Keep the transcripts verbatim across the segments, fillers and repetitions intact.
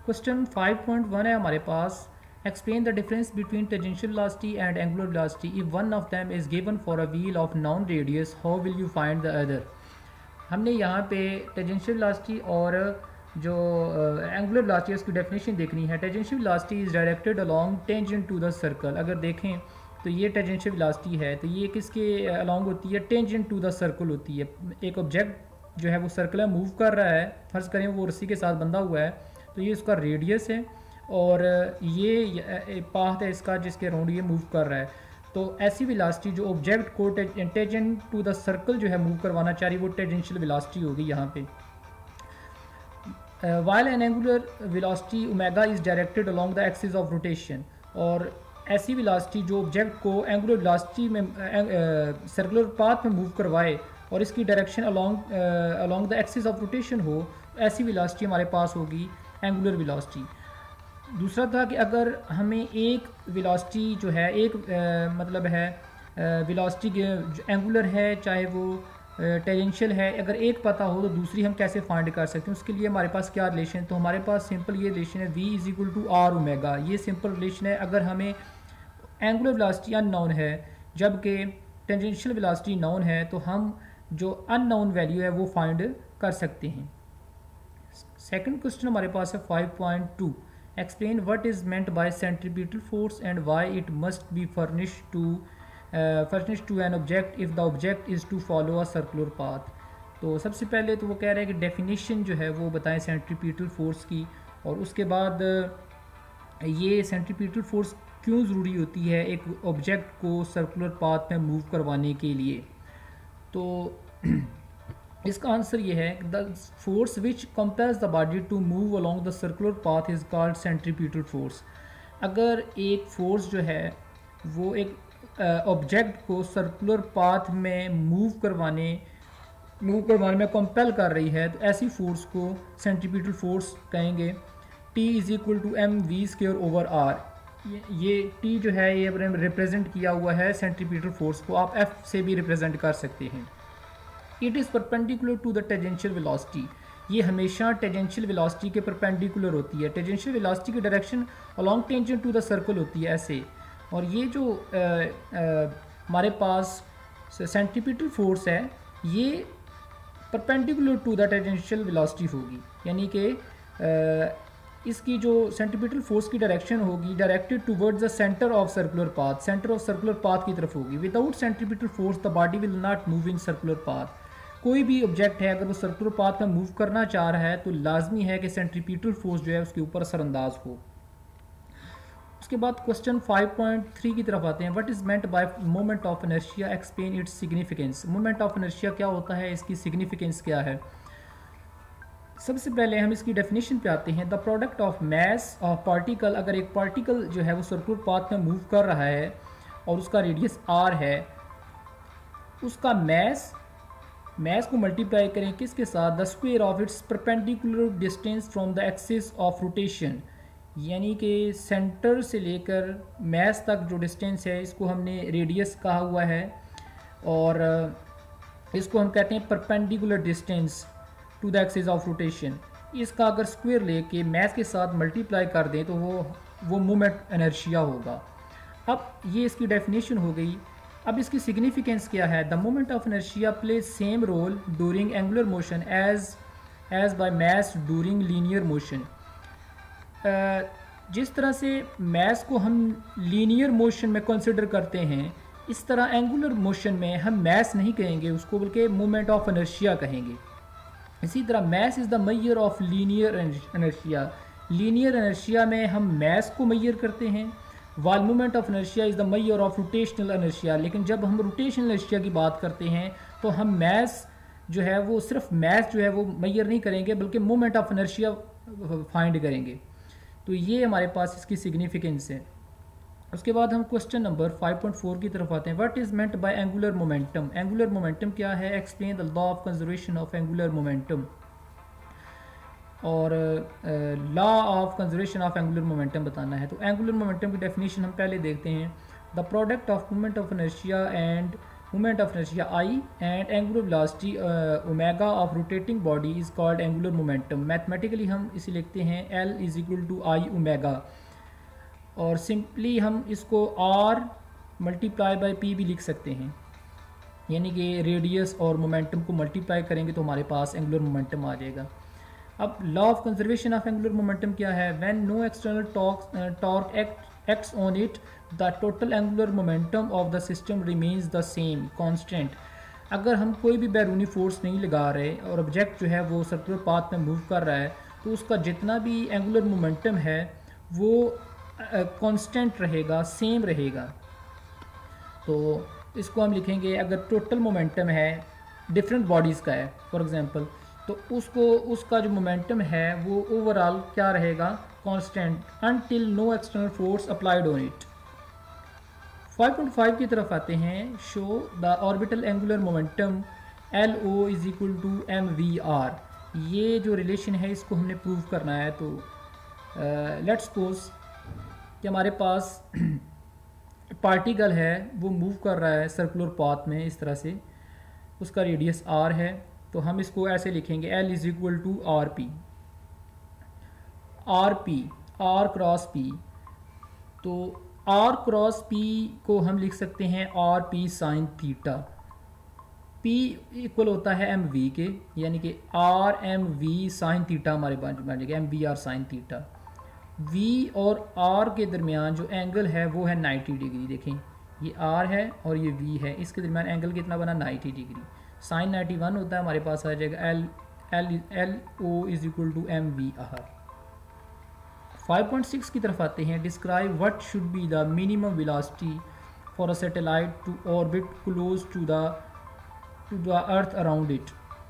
Question five point one है हमारे पास। Explain the difference between tangential velocity and angular velocity if one of them is given for a wheel of known radius how will you find the other. हमने यहाँ पे tangential velocity और जो angular velocity है उसकी definition देखनी है। Tangential velocity is directed along tangent to the circle. अगर देखें तो ये टेंजेंशियल वेलोसिटी है, तो ये किसके अलोंग होती है? टेंजेंट टू द सर्कल होती है। एक ऑब्जेक्ट जो है वो सर्कुलर मूव कर रहा है, फर्ज करें वो रस्सी के साथ बंधा हुआ है, तो ये उसका रेडियस है और ये पाथ है इसका जिसके अराउंड ये मूव कर रहा है। तो ऐसी वेलोसिटी जो ऑब्जेक्ट को टेंजेंट टू द सर्कल जो है मूव करवाना चाह रही है वो टेंजेंशियल वेलोसिटी होगी यहाँ पे। While an angular velocity omega is directed along the axis of rotation. और ऐसी वेलोसिटी जो ऑब्जेक्ट को एंगुलर वेलोसिटी में सर्कुलर पाथ में मूव करवाए और इसकी direction along along the axis of rotation हो, ऐसी वेलोसिटी हमारे पास होगी एंगुलर वेलोसिटी। दूसरा था कि अगर हमें एक वेलोसिटी जो है एक आ, मतलब है वेलोसिटी एंगुलर है चाहे वो टेंजेंशियल है, अगर एक पता हो तो दूसरी हम कैसे फाइंड कर सकते हैं? उसके लिए हमारे पास क्या रिलेशन है? तो हमारे पास सिंपल ये रिलेशन है v is equal to r omega. ये सिंपल रिलेशन है। अगर हमें एंगुलर वेलोसिटी अननोन है जबकि टेंजेंशियल वेलोसिटी नोन है तो हम जो अननोन वैल्यू है वो फाइंड कर सकते हैं। सेकंड क्वेश्चन हमारे पास है five point two. Explain what is meant by centripetal force and why it must be furnish to furnish to an object if the object is to follow a circular path. तो सबसे पहले तो वो कह रहे हैं कि डेफिनेशन जो है वो बताएं सेंट्रीपिटल फोर्स की, और उसके बाद ये सेंट्रीपिटल फोर्स क्यों ज़रूरी होती है एक ऑब्जेक्ट को सर्कुलर पाथ में मूव करवाने के लिए। तो इसका आंसर ये है the force which compels the body to move along the circular path is called centripetal force. अगर एक फोर्स जो है वो एक ऑब्जेक्ट uh, को सर्कुलर पाथ में मूव करवाने मूव करवाने में कंपेल कर रही है तो ऐसी फोर्स को सेंट्रीपिटल फोर्स कहेंगे। T is equal to m v square over r. ये टी जो है ये रिप्रेजेंट किया हुआ है सेंट्रीपिटल फोर्स को, आप एफ से भी रिप्रेजेंट कर सकते हैं। It is perpendicular to the tangential velocity. ये हमेशा टेंजेंशियल वेलोसिटी के परपेंडिकुलर होती है। टेंजेंशियल वेलोसिटी की direction along tangent to the circle होती है ऐसे। और ये जो हमारे पास सेंट्रीपिटल फोर्स है ये perpendicular to the tangential velocity होगी, यानी कि इसकी जो सेंट्रीपिटल फोर्स की डायरेक्शन होगी directed towards the centre of circular path, centre of circular path की तरफ होगी। Without centripetal force the body will not move in circular path. कोई भी ऑब्जेक्ट है अगर वो सर्कुलर पाथ में मूव करना चाह रहा है तो लाजमी है कि सेंट्रीपिटल फोर्स जो है उसके ऊपर असरअंदाज हो। उसके बाद क्वेश्चन फाइव पॉइंट थ्री की तरफ आते हैं। What is meant by moment of inertia, explain its significance. Moment of inertia क्या होता है, इसकी सिग्निफिकेंस क्या है? सबसे पहले हम इसकी डेफिनेशन पे आते हैं। The product of mass of particle. अगर एक पार्टिकल जो है वो सर्कुलर पाथ में मूव कर रहा है और उसका रेडियस आर है, उसका मैस मैस को मल्टीप्लाई करें किसके साथ? The square of its perpendicular distance from the axis of rotation. यानी कि सेंटर से लेकर मैस तक जो डिस्टेंस है इसको हमने रेडियस कहा हुआ है और इसको हम कहते हैं perpendicular distance to the axis of rotation. इसका अगर स्क्वायर लेके मैस के साथ मल्टीप्लाई कर दें तो वो वो मोमेंट इनर्शिया होगा। अब ये इसकी डेफिनेशन हो गई। अब इसकी सिग्निफिकेंस क्या है? The moment of inertia play same role during angular motion as as by mass during linear motion. जिस तरह से मैस को हम लीनियर मोशन में कंसिडर करते हैं इस तरह एंगुलर मोशन में हम मैस नहीं कहेंगे उसको, बल्कि मोमेंट ऑफ इनर्शिया कहेंगे। इसी तरह mass is the measure of linear inertia. Linear inertia में हम मैस को मैयर करते हैं, while moment of inertia is the measure of rotational inertia. लेकिन जब हम रोटेशनल इनर्शिया की बात करते हैं तो हम मैस जो है वो सिर्फ मैस जो है वो मैयर नहीं करेंगे बल्कि मोमेंट ऑफ इनर्शिया फाइंड करेंगे। तो ये हमारे पास इसकी सिग्निफिकेंस है। उसके बाद हम question number five point four की तरफ आते हैं। What is meant by angular momentum. Angular momentum क्या है? Explain the law of conservation of angular momentum. और law of conservation of angular momentum बताना है। तो एंगुलर मोमेंटम की डेफिनेशन हम पहले देखते हैं। The product of moment of inertia and moment of inertia I and angular velocity omega of rotating body is called angular momentum. Mathematically हम इसे लिखते हैं L is equal to I omega, और सिंपली हम इसको आर मल्टीप्लाई बाई पी भी लिख सकते हैं, यानी कि रेडियस और मोमेंटम को मल्टीप्लाई करेंगे तो हमारे पास एंगुलर मोमेंटम आ जाएगा। अब law of conservation of angular momentum क्या है? When no external torque torque act acts on it the total angular momentum of the system remains the same constant. अगर हम कोई भी बैरूनी फोर्स नहीं लगा रहे और ऑब्जेक्ट जो है वो सर्कुलर पाथ में मूव कर रहा है, तो उसका जितना भी एंगुलर मोमेंटम है वो कांस्टेंट रहेगा, सेम रहेगा। तो इसको हम लिखेंगे, अगर टोटल मोमेंटम है डिफरेंट बॉडीज़ का है फॉर एग्जांपल, तो उसको उसका जो मोमेंटम है वो ओवरऑल क्या रहेगा? Constant until no external force applied on it. Five point five की तरफ आते हैं। Show the orbital angular momentum L O is equal to m v r. ये जो रिलेशन है इसको हमने प्रूव करना है। तो लेट्स सपोज कि हमारे पास पार्टिकल है वो मूव कर रहा है सर्कुलर पाथ में इस तरह से, उसका रेडियस आर है, तो हम इसको ऐसे लिखेंगे L is equal to r p, r p r cross p. तो आर क्रॉस पी को हम लिख सकते हैं r p sine theta. P equal होता है एम वी के, यानी कि r m v sine theta हमारे पास बन जाएगा m v r sine theta. V और आर के दरमियान जो एंगल है वो है नाइन्टी डिग्री। देखें ये आर है और ये वी है, इसके दरमियान एंगल कितना बना? Ninety degree. Sine ninety one होता है, हमारे पास आ जाएगा L L L O is equal to m v r. Five point six की तरफ आते हैं। Describe what should be the minimum velocity for a satellite to orbit close to the to the earth around it.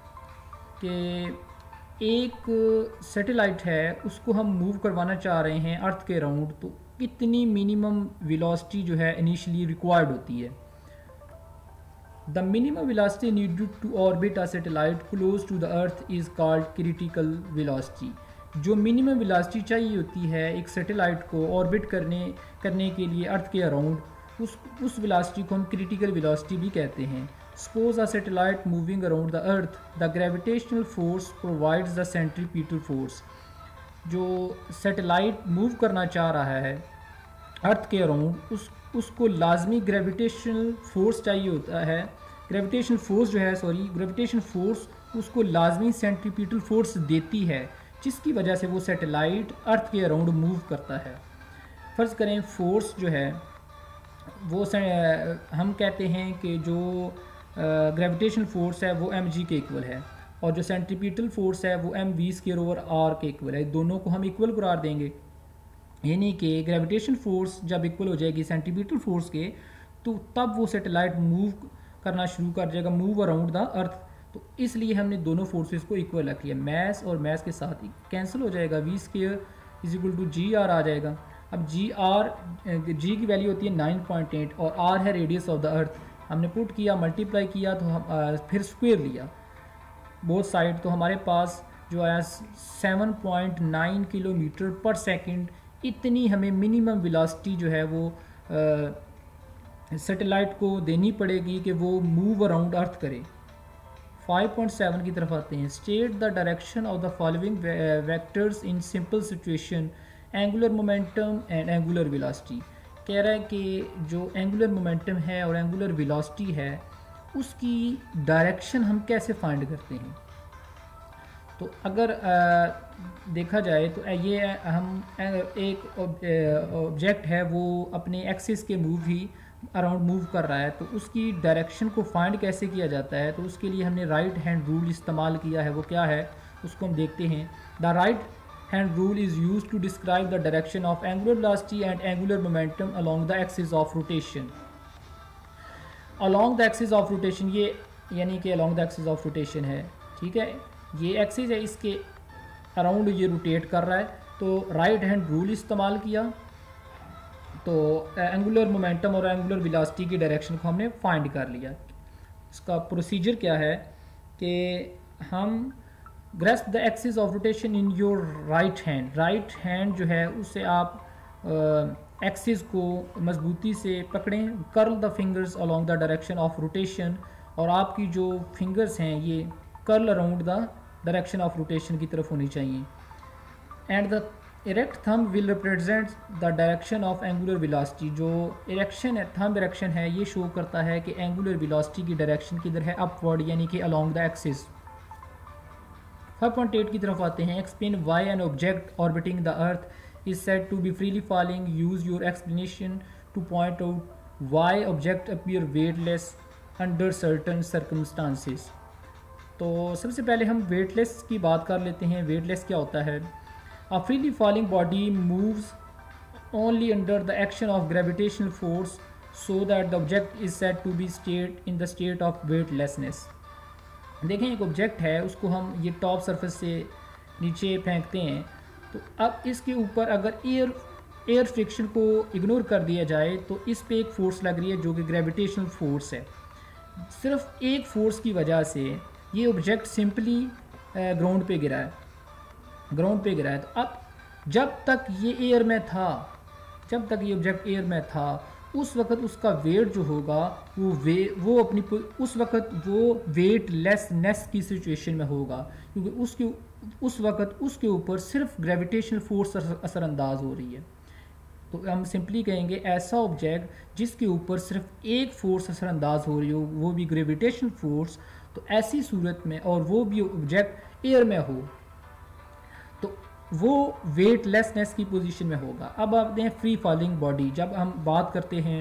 कि एक satellite है उसको हम move करवाना चाह रहे हैं अर्थ के अराउंड, तो कितनी मिनिमम वेलोसिटी जो है इनिशियली रिक्वायर्ड होती है? The minimum velocity needed to orbit a satellite close to the earth is called critical velocity. जो मिनिमम वेलोसिटी चाहिए होती है एक सैटेलाइट को ऑर्बिट करने करने के लिए अर्थ के अराउंड, उस उस वेलोसिटी को हम क्रिटिकल वेलोसिटी भी कहते हैं। Suppose a satellite moving around the earth, the gravitational force provides the centripetal force. जो सैटेलाइट मूव करना चाह रहा है अर्थ के अराउंड, उस उसको लाजमी ग्रेविटेशनल फोर्स चाहिए होता है। ग्रेविटेशनल फोर्स जो है सॉरी ग्रेविटेशनल फोर्स उसको लाजमी सेंट्रीपिटल फोर्स देती है, जिसकी वजह से वो सैटेलाइट अर्थ के अराउंड मूव करता है। फ़र्ज़ करें फोर्स जो है वो हम कहते हैं कि जो ग्रेविटेशनल फोर्स है वो एम जी के इक्वल है, और जो सेंट्रीपिटल फोर्स है वो m v square over r के इक्वल है। दोनों को हम इक्वल करार देंगे, यानी कि ग्रेविटेशन फोर्स जब इक्वल हो जाएगी सेंट्रीपिटल फोर्स के, तो तब वो सैटेलाइट मूव करना शुरू कर जाएगा, मूव अराउंड द अर्थ। तो इसलिए हमने दोनों फोर्सेस को इक्वल रख लिया। मैस और मैस के साथ कैंसिल हो जाएगा, v square is equal to g r आ जाएगा। अब जी आर जी की वैल्यू होती है नाइन पॉइंट एट और आर है रेडियस ऑफ द अर्थ। हमने पुट किया, मल्टीप्लाई किया, तो हम आ, फिर स्क्वायर लिया बोथ साइड, तो हमारे पास जो आया seven point nine kilometre per second. इतनी हमें मिनिमम वेलोसिटी जो है वो सैटेलाइट को देनी पड़ेगी कि वो मूव अराउंड अर्थ करे। फाइव पॉइंट सेवन की तरफ आते हैं। State the direction of the following vectors in simple situation, angular momentum and angular velocity. कह रहा है कि जो एंगुलर मोमेंटम है और एंगुलर वेलोसिटी है उसकी डायरेक्शन हम कैसे फाइंड करते हैं। तो अगर आ, देखा जाए तो ये हम एक ऑब्जेक्ट है वो अपने एक्सिस के मूव ही अराउंड मूव कर रहा है, तो उसकी डायरेक्शन को फाइंड कैसे किया जाता है। तो उसके लिए हमने राइट हैंड रूल इस्तेमाल किया है। वो क्या है उसको हम देखते हैं। The right hand rule is use to describe the direction of angular velocity and angular momentum along the axis of rotation. Along the axis of rotation, ये यानी कि along the axis of rotation है, ठीक है, ये axis है, इसके around ये रोटेट कर रहा है। तो राइट हैंड रूल इस्तेमाल किया, तो एंगुलर मोमेंटम और एंगुलर वेलोसिटी की डायरेक्शन को हमने फाइंड कर लिया। इसका प्रोसीजर क्या है कि हम grasp the axis of rotation in your right hand. Right hand जो है उससे आप एक्सिस को मजबूती से पकड़ें, curl the fingers along the direction of rotation, और आपकी जो फिंगर्स हैं ये curl around the direction of rotation की तरफ होनी चाहिए। And the erect thumb will represent the direction of angular velocity, जो इरेक्शन है, थंब इरेक्शन है, ये शो करता है कि एंगुलर वेलोसिटी की डायरेक्शन किधर है, अपवर्ड यानी कि along the axis. Five point eight की तरफ आते हैं। Explain why an object orbiting the earth is said to be freely falling. Use your explanation to point out why object appear weightless under certain circumstances. तो सबसे पहले हम weightless की बात कर लेते हैं। weightless क्या होता है? A freely falling body moves only under the action of gravitational force, so that the object is said to be state in the state of weightlessness. देखें एक ऑब्जेक्ट है, उसको हम ये टॉप सरफेस से नीचे फेंकते हैं, तो अब इसके ऊपर अगर एयर एयर फ्रिक्शन को इग्नोर कर दिया जाए तो इस पे एक फ़ोर्स लग रही है जो कि ग्रेविटेशनल फोर्स है। सिर्फ एक फ़ोर्स की वजह से ये ऑब्जेक्ट सिंपली ग्राउंड पे गिरा है ग्राउंड पे गिरा है। तो अब जब तक ये एयर में था जब तक ये ऑब्जेक्ट एयर में था उस वक़्त उसका वेट जो होगा वो वे वो अपनी उस वक़्त वो वेट लेसनेस की सिचुएशन में होगा, क्योंकि उसके उस वक़्त उसके ऊपर सिर्फ ग्रेविटेशनल फोर्स असरअंदाज हो रही है। तो हम सिंपली कहेंगे ऐसा ऑब्जेक्ट जिसके ऊपर सिर्फ एक फोर्स असरअंदाज हो रही हो, वो भी ग्रेविटेशनल फोर्स, तो ऐसी सूरत में और वो भी ऑब्जेक्ट एयर में हो तो वो वेटलेसनेस की पोजीशन में होगा। अब आते हैं फ्री फॉलिंग बॉडी। जब हम बात करते हैं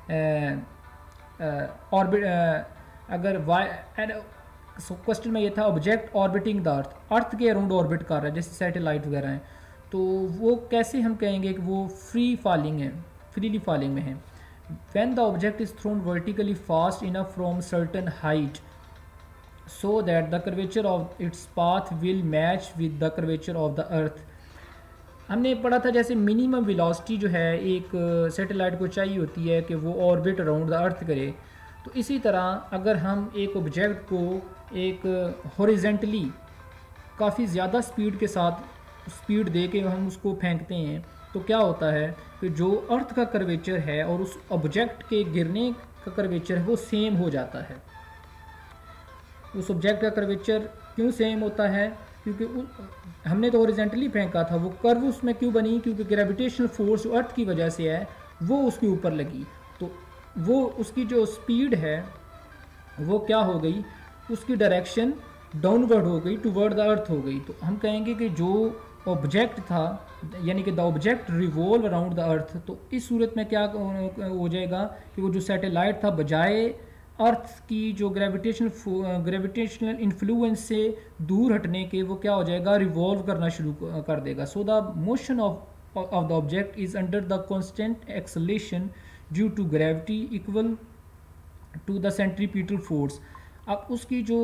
ऑर्बिट, अगर वाई क्वेश्चन में ये था object orbiting the earth, earth के अराउंड ऑर्बिट कर रहा है जैसे सैटेलाइट वगैरह हैं, तो वो कैसे हम कहेंगे कि वो फ्री फॉलिंग है, फ्रीली फॉलिंग में है। When the object is thrown vertically fast enough from certain height so that the curvature of its path will match with the curvature of the earth. हमने पढ़ा था जैसे मिनिमम वेलोसिटी जो है एक सैटेलाइट को चाहिए होती है कि वो ऑर्बिट अराउंड द अर्थ करे, तो इसी तरह अगर हम एक ऑब्जेक्ट को एक हॉरिजेंटली काफ़ी ज़्यादा स्पीड के साथ स्पीड दे के हम उसको फेंकते हैं तो क्या होता है कि जो अर्थ का कर्वेचर है और उस ऑब्जेक्ट के गिरने का कर्वेचर है वो सेम हो जाता है। उस ऑब्जेक्ट का कर्वेचर क्यों सेम होता है? क्योंकि हमने तो हॉरिजॉन्टली फेंका था, वो कर्व उसमें क्यों बनी? क्योंकि ग्रेविटेशनल फोर्स अर्थ की वजह से है वो उसके ऊपर लगी, तो वो उसकी जो स्पीड है वो क्या हो गई, उसकी डायरेक्शन डाउनवर्ड हो गई, टुवर्ड द अर्थ हो गई। तो हम कहेंगे कि जो ऑब्जेक्ट था यानी कि the object revolve around the earth, तो इस सूरत में क्या हो जाएगा कि वो जो सैटेलाइट था बजाय अर्थ की जो ग्रेविटेशनल ग्रेविटेशनल इन्फ्लुएंस से दूर हटने के वो क्या हो जाएगा, रिवॉल्व करना शुरू कर देगा। So the motion of of the object is under the constant acceleration due to gravity equal to the centripetal force. अब उसकी जो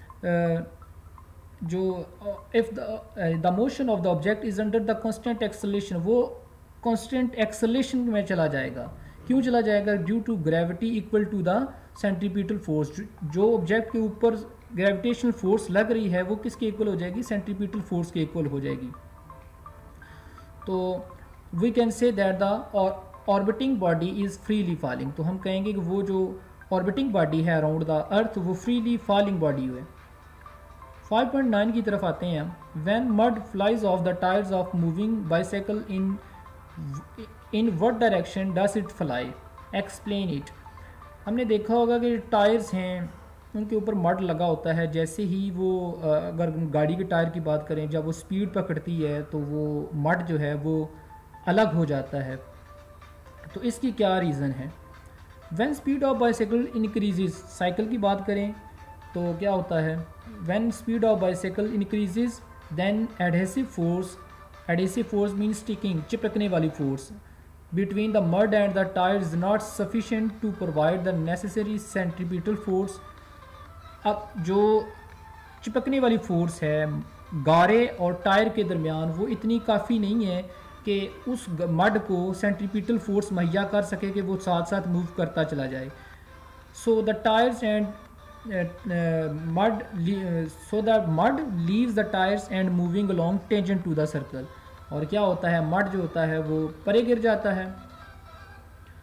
जो if the motion of the object is under the constant acceleration, वो constant acceleration में चला जाएगा। क्यों चला जाएगा? Due to gravity equal to the centripetal force. जो ऑब्जेक्ट के ऊपर ग्रेविटेशनल फोर्स लग रही है वो किसके इक्वल हो जाएगी? सेंट्रीपिटल फोर्स के इक्वल हो जाएगी। तो we can say that the orbiting body is freely falling. तो हम कहेंगे कि वो जो ऑर्बिटिंग बॉडी है अराउंड द अर्थ वो फ्रीली फॉलिंग बॉडी है। फाइव पॉइंट नाइन की तरफ आते हैं हम। When mud flies off the tyres of moving bicycle in in what direction does it fly, explain it. हमने देखा होगा कि टायर्स हैं उनके ऊपर मड लगा होता है, जैसे ही वो अगर गाड़ी के टायर की बात करें जब वो स्पीड पकड़ती है तो वो मड जो है वो अलग हो जाता है। तो इसकी क्या रीज़न है? When speed of bicycle increases, cycle की बात करें तो क्या होता है, when speed of bicycle increases then adhesive force, adhesive force mean sticking, चिपकने वाली force between the mud and the tire is not sufficient to provide the necessary centripetal force। अब जो चिपकने वाली फोर्स है गारे और टायर के दरमियान वो इतनी काफ़ी नहीं है कि उस मड को सेंट्रीपिटल फोर्स मुहैया कर सके कि वो साथ साथ मूव करता चला जाए। So the tyres and mud so the mud leaves the tyres and moving along tangent to the circle. और क्या होता है, मड जो होता है वो परे गिर जाता है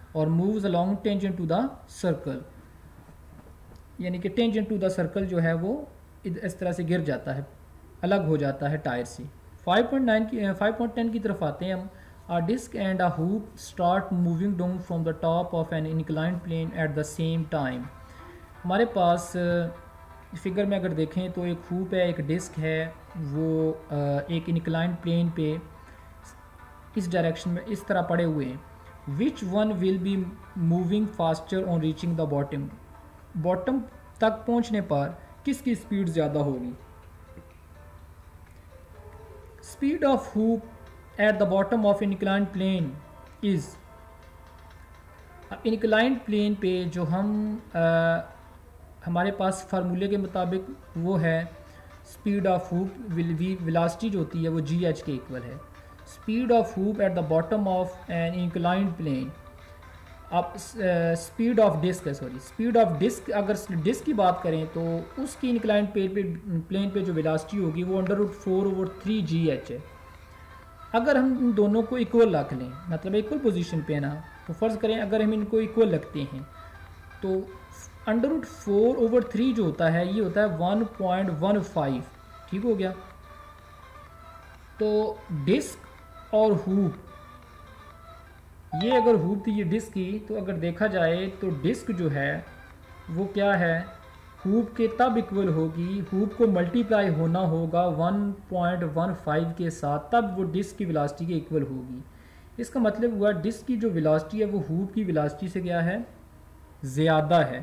और moves along tangent to the circle, यानी कि टेंजेंट टू द सर्कल जो है वो इस तरह से गिर जाता है, अलग हो जाता है टायर से। फाइव पॉइंट नाइन की फाइव पॉइंट टेन की तरफ आते हैं हम। A disc and a hoop start moving down from the top of an inclined plane at the same time। हमारे पास फिगर में अगर देखें तो एक हुप है, एक डिस्क है, वो एक इंक्लाइंड प्लेन पे इस डायरेक्शन में इस तरह पड़े हुए हैं। Which one will be moving faster on reaching the bottom, bottom तक पहुंचने पर किसकी स्पीड ज़्यादा होगी। Speed of hoop at the bottom of inclined plane is, inclined plane पे जो हम आ, हमारे पास फार्मूले के मुताबिक वो है speed of hoop will be, velocity जो होती है वो जी एच के इक्वल है। Speed of hoop at the bottom of an inclined plane. अब स्पीड ऑफ डिस्क है, सॉरी स्पीड ऑफ डिस्क, अगर डिस्क की बात करें तो उसकी इंक्लाइंड प्लेन पे प्लेन पे जो वेलोसिटी होगी वो under root four over three g h है। अगर हम इन दोनों को इक्वल रख लें, मतलब इक्वल पोजीशन पे ना, तो फ़र्ज़ करें अगर हम इनको इक्वल रखते हैं तो under root four over three जो होता है ये होता है वन पॉइंट वन फाइव, ठीक हो गया। तो डिस्क और हुप, ये अगर हुप थी ये डिस्क की, तो अगर देखा जाए तो डिस्क जो है वो क्या है, हुप के तब इक्वल होगी, हुप को मल्टीप्लाई होना होगा वन पॉइंट वन फाइव के साथ, तब वो डिस्क की वेलोसिटी के इक्वल होगी। इसका मतलब हुआ डिस्क की जो वेलोसिटी है वो हुप की वेलोसिटी से क्या है, ज़्यादा है।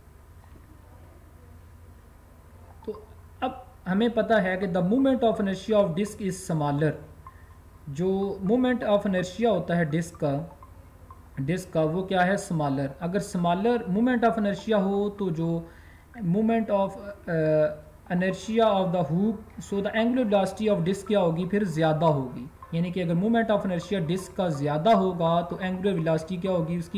तो अब हमें पता है कि the moment of inertia of disc is smaller. जो मोमेंट ऑफ इनर्शिया होता है डिस्क का डिस्क का वो क्या है, स्मॉलर। अगर स्मॉलर मोमेंट ऑफ इनर्शिया हो तो जो moment of inertia of the hoop, so the angular velocity of disc क्या होगी, फिर ज़्यादा होगी। यानी कि अगर मोमेंट ऑफ इनर्शिया डिस्क का ज़्यादा होगा तो एंगुलर वेलोसिटी क्या होगी उसकी,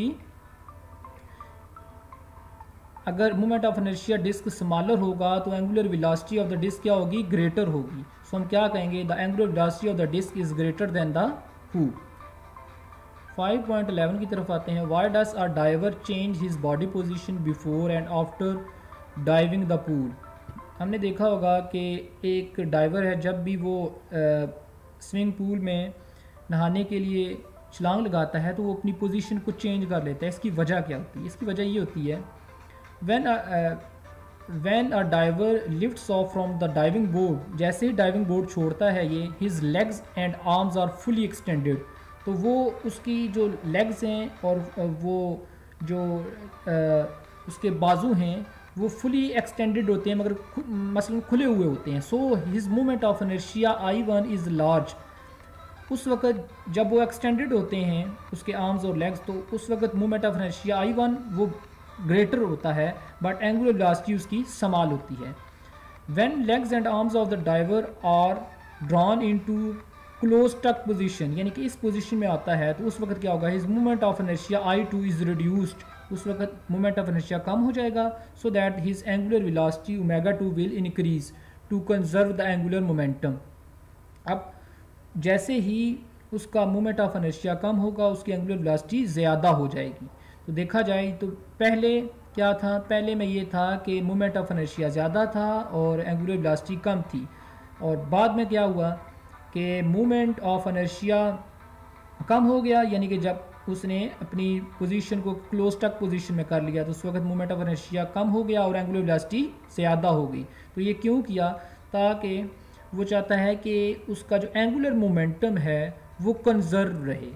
अगर moment of inertia disc smaller होगा तो angular velocity of the disc क्या होगी, ग्रेटर होगी। सो हम क्या कहेंगे, the angular velocity of the disc is greater than the hoop. Five point eleven की तरफ आते हैं। Why does a diver change his body position before and after diving the pool. हमने देखा होगा कि एक डाइवर है, जब भी वो स्विमिंग पूल में नहाने के लिए छलांग लगाता है तो वो अपनी पोजीशन को चेंज कर लेता है। इसकी वजह क्या होती है, इसकी वजह ये होती है when when a diver lifts off from the diving board, जैसे ही डाइविंग बोर्ड छोड़ता है ये, his legs and arms are fully extended, तो वो उसकी जो लेग्स हैं और वो जो uh, उसके बाजू हैं वो फुली एक्सटेंडेड होते हैं, मगर खु, मसलन खुले हुए होते हैं। So his moment of inertia I one is large. उस वक्त जब वो एक्सटेंडेड होते हैं उसके आर्म्स और लेग्स, तो उस वक्त moment of inertia I one वो ग्रेटर होता है, बट एंगुलर वेलोसिटी उसकी स्मॉल होती है। When legs and arms of the diver are drawn into close tuck position, यानी कि इस पोजीशन में आता है, तो उस वक्त क्या होगा, his moment of inertia I two is reduced. उस वक्त मोमेंट ऑफ इनर्शिया कम हो जाएगा, so that his angular velocity omega two will increase to conserve the angular momentum. अब जैसे ही उसका मोमेंट ऑफ इनर्शिया कम होगा उसकी एंगुलर वेलोसिटी ज़्यादा हो जाएगी। तो देखा जाए तो पहले क्या था, पहले में ये था कि मोमेंट ऑफ इनर्शिया ज़्यादा था और एंगुलर वेलोसिटी कम थी, और बाद में क्या हुआ कि मोमेंट ऑफ इनर्शिया कम हो गया, यानी कि जब उसने अपनी पोजीशन को क्लोज टक पोजीशन में कर लिया तो उस वक्त मोमेंट ऑफ इनर्शिया कम हो गया और एंगुलर वेलोसिटी ज़्यादा हो गई। तो ये क्यों किया, ताकि वो चाहता है कि उसका जो एंगुलर मोमेंटम है वो कंजर्व रहे,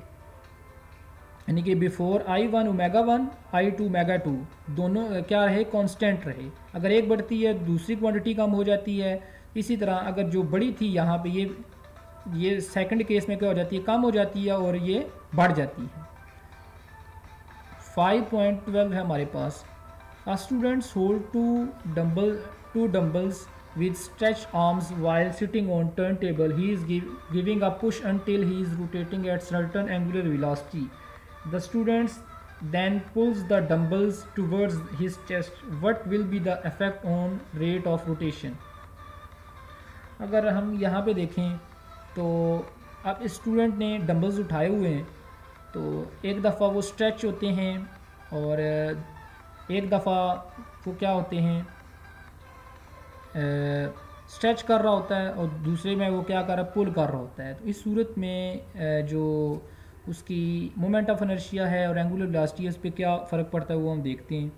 यानी कि before I one omega one I two omega two दोनों क्या रहे, कांस्टेंट रहे। अगर एक बढ़ती है दूसरी क्वांटिटी कम हो जाती है। इसी तरह अगर जो बड़ी थी यहाँ पे ये ये सेकंड केस में क्या हो जाती है, कम हो जाती है और ये बढ़ जाती है। फाइव पॉइंट ट्वेल्व है हमारे पास। A students hold two dumbbell two dumbbells with stretched arms while sitting on turntable. He is give, giving a push until he is rotating at certain angular velocity. The students then pulls the dumbbells towards his chest. What will be the effect on rate of rotation? अगर हम यहाँ पे देखें तो अब student ने dumbbells उठाए हुए हैं तो एक दफ़ा वो स्ट्रेच होते हैं और एक दफ़ा वो क्या होते हैं, स्ट्रेच कर रहा होता है और दूसरे में वो क्या कर रहा है, पुल कर रहा होता है। तो इस सूरत में जो उसकी मोमेंट ऑफ इनर्शिया है और एंगुलर वेलोसिटी है उस पर क्या फ़र्क पड़ता है वो हम देखते हैं।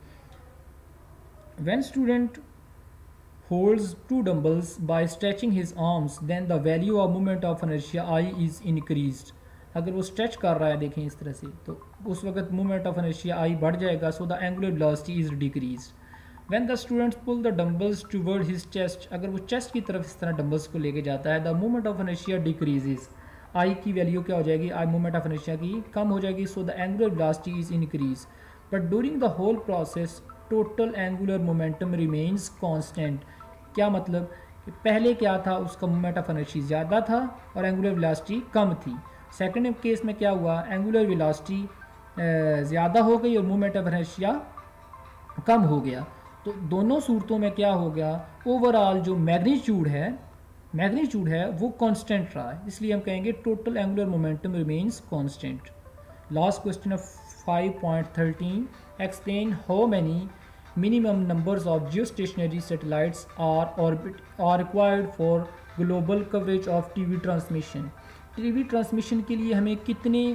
When student holds two dumbbells by stretching his arms then the value of moment of inertia I is increased. अगर वो स्ट्रेच कर रहा है देखें इस तरह से, तो उस वक्त मोमेंट ऑफ इनर्शिया आई बढ़ जाएगा, so the angular velocity is decreased. When the students pull the dumbbells toward his chest, अगर वो चेस्ट की तरफ इस तरह डम्बल्स को लेके जाता है, the moment of inertia decreases, आई की वैल्यू क्या हो जाएगी, आई मोमेंट ऑफ इनर्शिया की कम हो जाएगी, so the angular velocity is increase. But during the whole process, total angular momentum remains constant. क्या मतलब कि पहले क्या था, उसका मोमेंट ऑफ इनर्शिया ज़्यादा था और एंगुलर वेलोसिटी कम थी। सेकेंड केस में क्या हुआ, एंगुलर वेलोसिटी ज़्यादा हो गई और मोमेंट ऑफ इनर्शिया कम हो गया। तो दोनों सूरतों में क्या हो गया, ओवरऑल जो मैग्नीट्यूड है मैग्नीट्यूड है वो कांस्टेंट रहा है, इसलिए हम कहेंगे total angular momentum remains constant. Last question of five point thirteen, explain how many minimum numbers of geostationary satellites are orbit are required for global coverage of TV transmission. TV transmission के लिए हमें कितने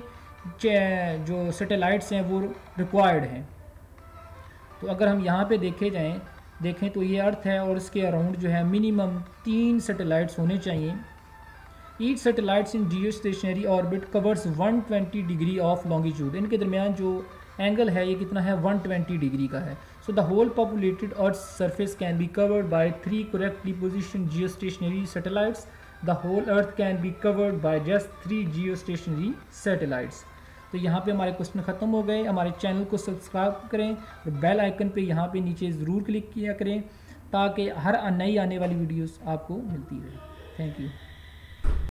जो satellites हैं वो required हैं। तो अगर हम यहाँ पे देखे जाएं देखें तो ये अर्थ है और इसके अराउंड जो है मिनिमम तीन सैटेलाइट्स होने चाहिए। Each satellites in geostationary orbit covers one twenty degree of longitude. इनके दरमियान जो एंगल है ये कितना है, वन ट्वेंटी डिग्री का है। So the whole populated earth surface can be covered by three correctly position geostationary satellites. The whole earth can be covered by just three geostationary satellites. तो यहाँ पे हमारे question ख़त्म हो गए। हमारे चैनल को सब्सक्राइब करें और बेल आइकन पे यहाँ पे नीचे ज़रूर क्लिक किया करें ताकि हर नई आने वाली वीडियोस आपको मिलती रहे। Thank you.